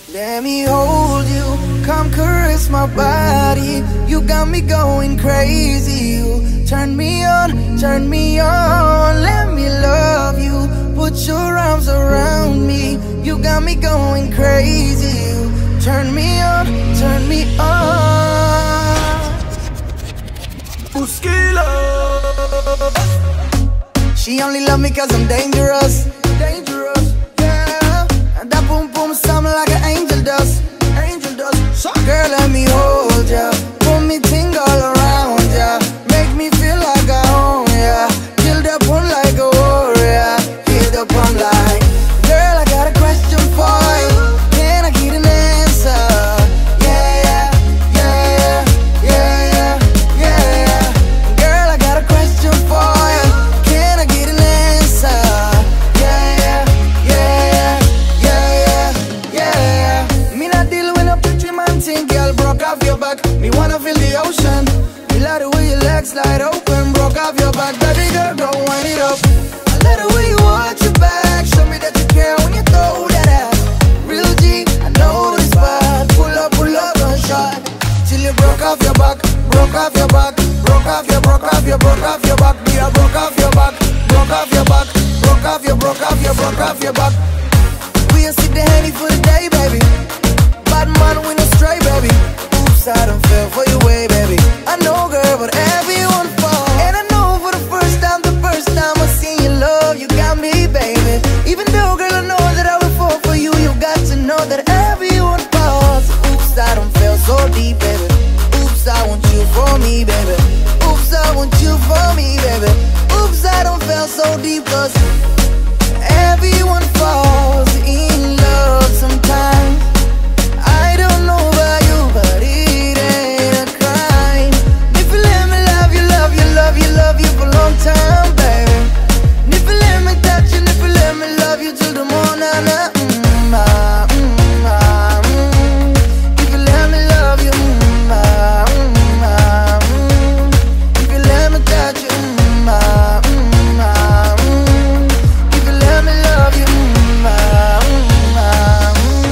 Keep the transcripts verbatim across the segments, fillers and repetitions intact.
Let me hold you, come caress my body. You got me going crazy. You turn me on, turn me on. Let me love you, put your arms around me. You got me going crazy. You turn me on, turn me on. Uskila. She only love me cause I'm dangerous. Dangerous, yeah. And that boom boom sound like an angel does. Angel does. So girl, let me hold ya, put me ting all around ya, make me feel like I own ya. Kill the pun like a warrior, kill the pun like. Girl, I got a question for you, can I get an answer? Yeah, yeah, yeah, yeah, yeah, yeah, yeah. Girl, I got a question for you, can I get an answer? Yeah, yeah, yeah, yeah, yeah, yeah. Me not deal with a pretty man thing, girl, broke off your back. Me wanna feel the ocean. Me like the way your legs slide open, broke off your back. Baby girl, go wind it up. I like the way you watch your back, show me that you care when you throw that ass. Real G, I know this spot. Pull up, pull up, one shot till you broke off your back, broke off your back, broke off your, broke off your, broke off your back. Me I broke off your back, broke off your back, broke off your, broke off your, broke off your back. We a sit the handy for the day, baby. Bad man, we no stray, baby. Oops, I don't feel for you way, baby. I know, girl, but everyone falls. And I know for the first time, the first time I seen your love, you got me, baby. Even though, girl, I know that I will fall for you, you got to know that everyone falls. Oops, I don't feel so deep, baby. Oops, I want you for me, baby. Oops, I want you for me, baby. Oops, I don't feel so deep, cause everyone falls in love sometimes. I don't know about you, but it ain't a crime. If you let me love you, love you, love you, love you for a long time, baby. And if you let me touch you, if you let me love you till the morning, nah, mm, ah, mm, ah, mm. If you let me love you, mm, ah, mm, ah, mm. If you let me touch you, mm, ah, mm, ah, mm. If you let me love you, mm, ah, mm, ah,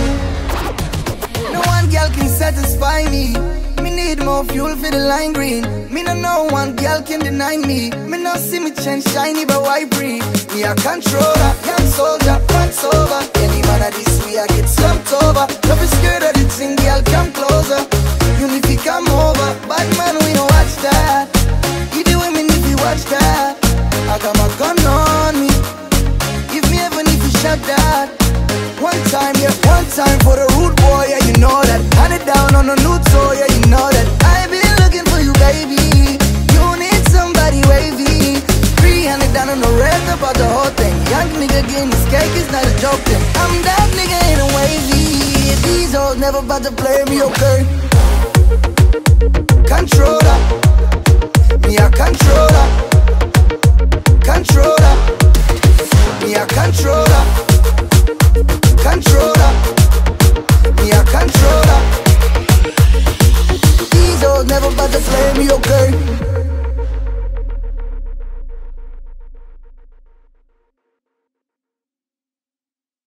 mm. No one girl can satisfy me. Me need more fuel for the line green. Me no know one girl can deny me. Me no see me change shiny, but why breathe? Me a controller, young soldier, once over. Any man of this way I get slumped over. Don't be scared of the thing, girl, come closer. You need to come over. Bad man, we no watch that. You the women if you watch that. I got my gun on me. If me ever need to shut that. One time, yeah, one time for the rude boy, yeah, you know that. Hand it down on the new toe, yeah, you know that. I've been looking for you, baby. You need somebody wavy. three hundred down on the red about the whole thing. Young nigga getting this cake is not a joke thing. I'm that nigga in a wavy. These hoes never about to play me, okay? Controller.